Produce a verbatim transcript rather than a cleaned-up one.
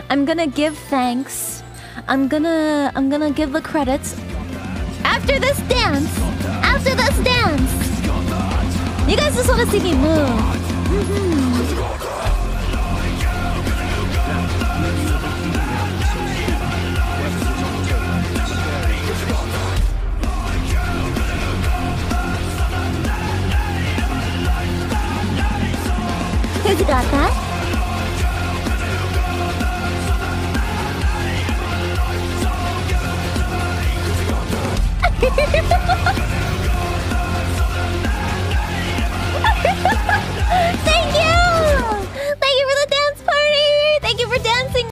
I'm gonna give thanks. I'm gonna I'm gonna give the credits after this dance. After this dance. You guys just wanna see me move. Mm-hmm. Who's got that?